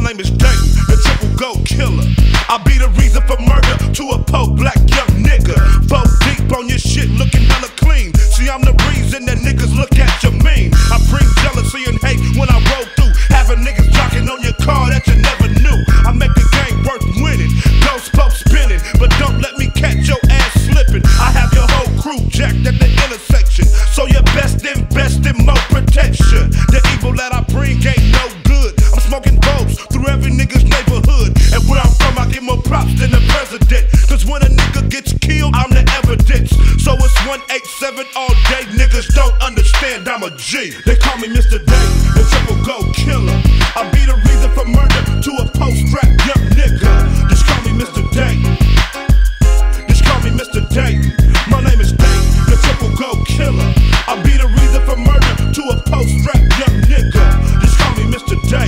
name is Dayton, the triple gold killer. I be the reason for murder to a poor black young nigga. 4 deep on your shit, looking hella clean. See, I'm the reason that niggas look at you mean. I bring jealousy and hate when I roll through, having niggas jocking on your car that you never knew. I make the game worth winning, those spokes spinning, but don't let me catch your ass slipping. I have your whole crew jacked at the intersection, so you best invest in more protection. The evil that I bring ain't no good. I'm smoking bulbs through every nigga's neighborhood, and where I'm from I get more props than the president. Cause when a nigga gets killed, I'm the evidence. So it's 187 all day, niggas don't understand I'm a G. They call me Mr. Day, the triple gold killer. I be the reason for murder to a post-rap young nigga. Just call me Mr. Day. Just call me Mr. Day. My name is Day, the triple gold killer. I be the reason for murder to a post-rap young nigga. Just call me Mr. Day.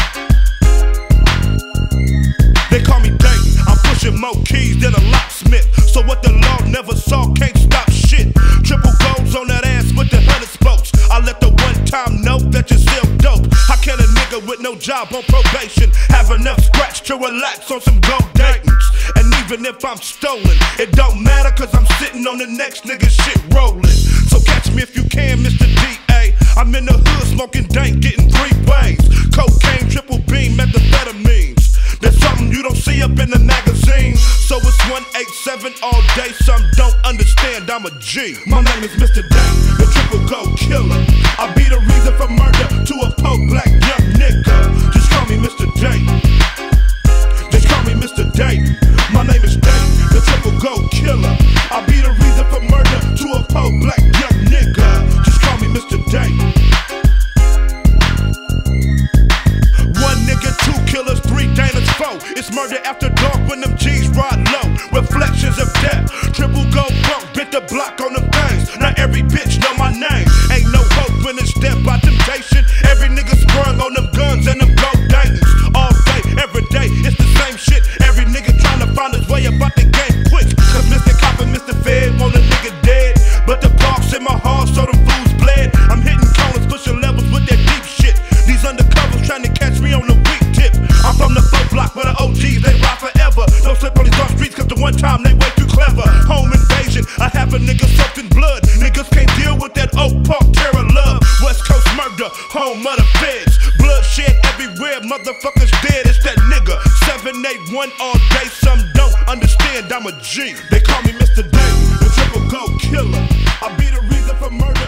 They call me Day. I'm pushing more keys than a locksmith, so what the law never saw can't stop shit. Triple golds on that ass with the 100 spokes. I let the one time know that you sell dope. How can a nigga with no job on probation have enough scratch to relax on some gold Daytons? And even if I'm stolen, it don't matter, cause I'm sitting on the next nigga shit rolling. So catch me if you can, Mr. D.A. I'm in the hood smoking dank, getting 3 ways. Cocaine, triple beam, methamphetamines. There's something you don't see up in the magazine. So it's 187 all day, some don't understand I'm a G. My name is Mr. Day, the triple gold killer. I be the reason for murder to a poor black young nigga. Just call me Mr. Day. Just call me Mr. Day. My name is Day, the triple gold killer. I be the reason for murder to a poor black young nigga. Just call me Mr. Day. 1 nigga, 2 killers, 3 Dana's 4. It's murder after dark when them G's ride low. Reflections of death, triple gold pump, bit the block on them things. Now every bitch know my name. Ain't no hope when it's death by temptation. Every nigga sprung on them guns and them gold Daytons. All day, every day, it's the same shit. Every nigga trying to find his way about the game quick. Cause Mr. Cop and Mr. Fed want a nigga dead, but the box in my heart so them fools bled. I'm hitting corners, pushing levels with that deep shit. These undercovers trying to catch me on the weak tip. I'm from the 4th block where the OGs, they ride forever. Don't slip on these dark streets cause the one time they way too clever. Home invasion, I have a nigga soaked in blood. Niggas can't deal with that Oak Park terror love. West Coast murder, home of the feds. Bloodshed everywhere, motherfuckers dead. It's that nigga 781 all day, some don't understand I'm a G. They call me Mr. Day, the triple gold killer. I be the reason for murder